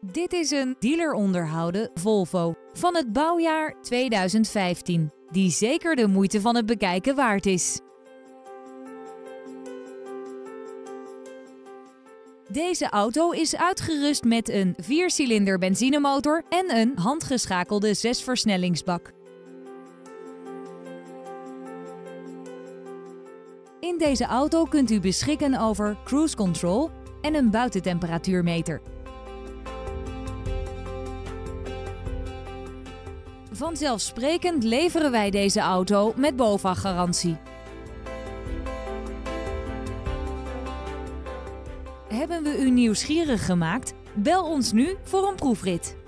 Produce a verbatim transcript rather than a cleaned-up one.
Dit is een dealeronderhouden Volvo van het bouwjaar tweeduizend vijftien, die zeker de moeite van het bekijken waard is. Deze auto is uitgerust met een viercilinder benzinemotor en een handgeschakelde zesversnellingsbak. In deze auto kunt u beschikken over cruise control en een buitentemperatuurmeter. Vanzelfsprekend leveren wij deze auto met BOVAG-garantie. Hebben we u nieuwsgierig gemaakt? Bel ons nu voor een proefrit.